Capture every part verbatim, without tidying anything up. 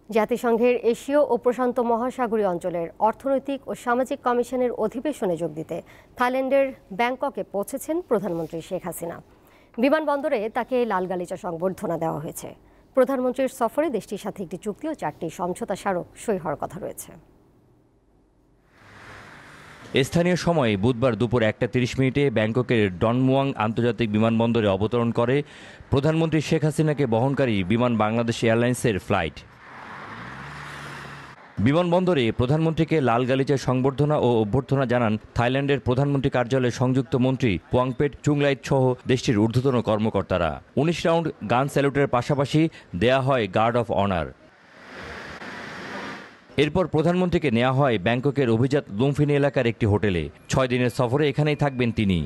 জাতিসংঘের এশীয় ও প্রশান্ত মহাসাগরীয় অঞ্চলের অর্থনৈতিক ও সামাজিক কমিশনের অধিবেশনে যোগ দিতে থাইল্যান্ডের ব্যাংককে পৌঁছেছেন প্রধানমন্ত্রী শেখ হাসিনা। বিমানবন্দরে তাকে লাল গালিচা সংবর্ধনা দেওয়া হয়েছে। প্রধানমন্ত্রীর সফরে দেশটির সাথে একটি চুক্তি ও চারটি সমঝোতা স্মারক সই হওয়ার কথা রয়েছে। স্থানীয় সময়ে বুধবার দুপুর একটা তিরিশ মিনিটে ব্যাংককের ডনমুয়াং আন্তর্জাতিক বিমানবন্দরে অবতরণ করে প্রধানমন্ত্রী শেখ হাসিনাকে বহনকারী বিমান বাংলাদেশ এয়ারলাইন্সের ফ্লাইট। বিমানবন্দরে প্রধানমন্ত্রীকে লাল গালিচায় সংবর্ধনা ও অভ্যর্থনা জানান থাইল্যান্ডের প্রধানমন্ত্রী কার্যালয়ের সংযুক্ত মন্ত্রী পোয়াংপেট চুংলাইট সহ দেশটির ঊর্ধ্বতন কর্মকর্তারা। উনিশ রাউন্ড গান স্যালুটের পাশাপাশি দেয়া হয় গার্ড অফ অনার। এরপর প্রধানমন্ত্রীকে নেওয়া হয় ব্যাংককের অভিজাত লুমফিনি এলাকার একটি হোটেলে। ছয় দিনের সফরে এখানেই থাকবেন তিনি।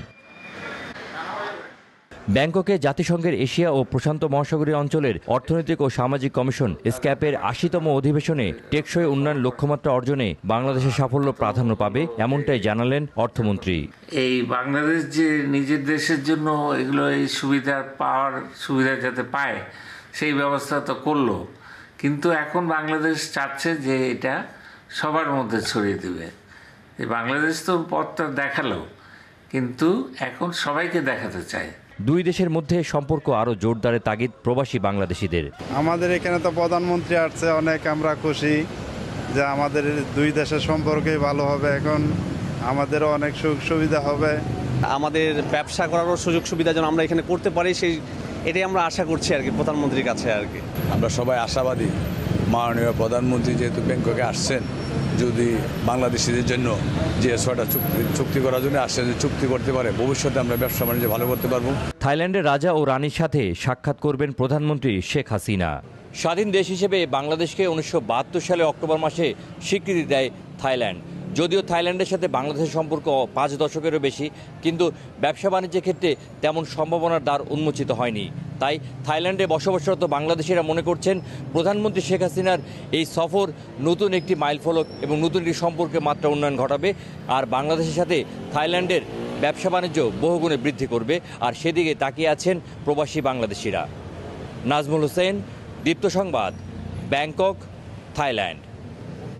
ব্যাংককে জাতিসংঘের এশিয়া ও প্রশান্ত মহাসাগরীয় অঞ্চলের অর্থনৈতিক ও সামাজিক কমিশন স্ক্যাপের আশিতম অধিবেশনে টেকসই উন্নয়ন লক্ষ্যমাত্রা অর্জনে বাংলাদেশের সাফল্য প্রাধান্য পাবে, এমনটাই জানালেন অর্থমন্ত্রী। এই বাংলাদেশ যে নিজের দেশের জন্য এগুলো এই সুবিধা পাওয়ার সুবিধা যাতে পায় সেই ব্যবস্থা তো করলো, কিন্তু এখন বাংলাদেশ চাচ্ছে যে এটা সবার মধ্যে ছড়িয়ে দেবে। এই বাংলাদেশ তো পথটা দেখালো, কিন্তু এখন সবাইকে দেখাতে চায়। দুই দেশের মধ্যে সম্পর্ক আরও জোরদারের তাগিদ প্রবাসী বাংলাদেশিদের। আমাদের এখানে তো প্রধানমন্ত্রী আসছে, অনেক আমরা খুশি যে আমাদের দুই দেশের সম্পর্কই ভালো হবে। এখন আমাদেরও অনেক সুখ সুবিধা হবে, আমাদের ব্যবসা করারও সুযোগ সুবিধা যেন আমরা এখানে করতে পারি, সেই এটাই আমরা আশা করছি আর কি প্রধানমন্ত্রীর কাছে আর কি। আমরা সবাই আশাবাদী, মাননীয় প্রধানমন্ত্রী যেহেতু ব্যাংককে আসছেন, যদি বাংলাদেশিদের জন্য যে ছয়টা চুক্তি চুক্তি করার জন্য আসছে, যে চুক্তি করতে পারে, ভবিষ্যতে আমরা ব্যবসা বাণিজ্য ভালো করতে পারবো। থাইল্যান্ডের রাজা ও রানীর সাথে সাক্ষাৎ করবেন প্রধানমন্ত্রী শেখ হাসিনা। স্বাধীন দেশ হিসেবে বাংলাদেশকে উনিশশো বাহাত্তর সালে অক্টোবর মাসে স্বীকৃতি দেয় থাইল্যান্ড। যদিও থাইল্যান্ডের সাথে বাংলাদেশের সম্পর্ক পাঁচ দশকেরও বেশি, কিন্তু ব্যবসা বাণিজ্যের ক্ষেত্রে তেমন সম্ভাবনার দ্বার উন্মোচিত হয়নি। তাই থাইল্যান্ডে বসবাসরত বাংলাদেশিরা মনে করছেন প্রধানমন্ত্রী শেখ হাসিনার এই সফর নতুন একটি মাইলফলক এবং নতুন একটি সম্পর্কের মাত্রা উন্নয়ন ঘটাবে, আর বাংলাদেশের সাথে থাইল্যান্ডের ব্যবসা বাণিজ্য বহুগুণে বৃদ্ধি করবে। আর সেদিকে তাকিয়ে আছেন প্রবাসী বাংলাদেশিরা। নাজমুল হোসেন, দীপ্ত সংবাদ, ব্যাংকক, থাইল্যান্ড।